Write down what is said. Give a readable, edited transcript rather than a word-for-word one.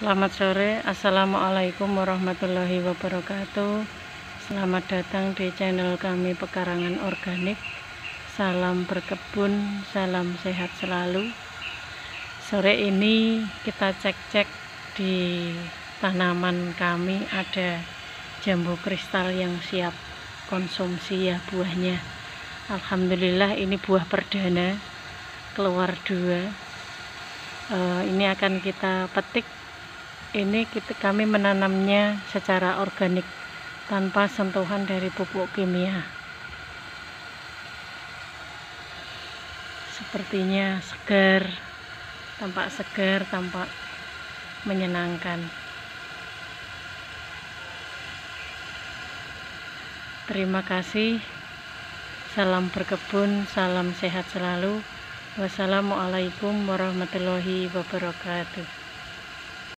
Selamat sore, Assalamualaikum warahmatullahi wabarakatuh. Selamat datang di channel kami Pekarangan Organik. Salam berkebun, salam sehat selalu. Sore ini kita cek-cek di tanaman kami, ada jambu kristal yang siap konsumsi ya buahnya. Alhamdulillah ini buah perdana, keluar 2. Ini akan kita petik. Ini kami menanamnya secara organik tanpa sentuhan dari pupuk kimia. Sepertinya segar, tampak menyenangkan. Terima kasih. Salam berkebun, salam sehat selalu. Wassalamualaikum warahmatullahi wabarakatuh.